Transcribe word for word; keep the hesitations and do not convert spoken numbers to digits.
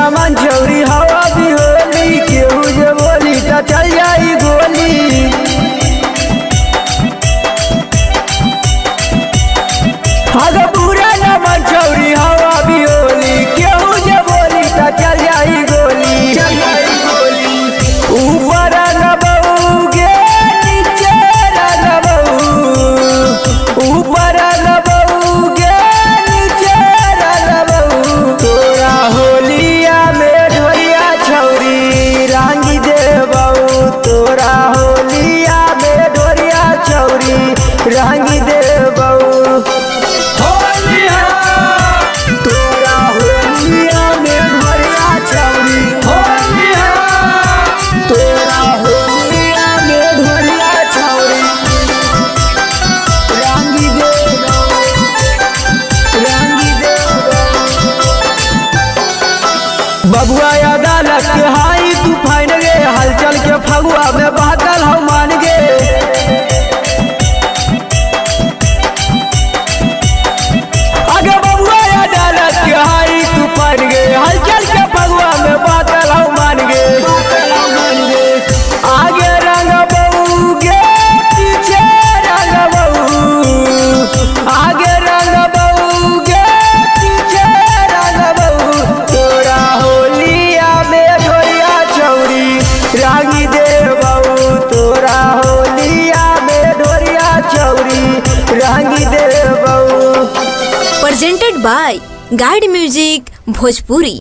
मन छौरी हवा भी होली केहू जे बोली त चल जाई गोली। अगर बुरा न मन छौरी हवा भी होली केहू जे बोली त चल जाई गोली। ऊपर न बहूगे नीचे न बहू, ऊपर न बहूगे नीचे न बहू। तोरा होलिया में ढोलिया छौरी रंगी देबऊ, तोरा होलिया में ढोलिया छौरी रंगी देबऊ। तोरा होलिया में ढोलिया छौरी, तोरा होलिया में ढोलिया छौरी रंगी देबऊ, रंगी देबऊ। बबुआ अदालत के हाई तूफान गे हलचल के फगुआ में बादल हम मान गे। आगे बबुआ अदालत के हाई तूफान गे हलचल के फगुआ में बादल हम मान गे। आगे रंग बहू गे पीछे रंग बहू, आगे रंग बहू गे पीछे रंग बहू। तोरा होलिया में ढोलिया छौरी रंगी देबऊ, तोरा होलिया में ढोलिया छौरी रंगी देबऊ। Presented by Guide Music Bhojpuri।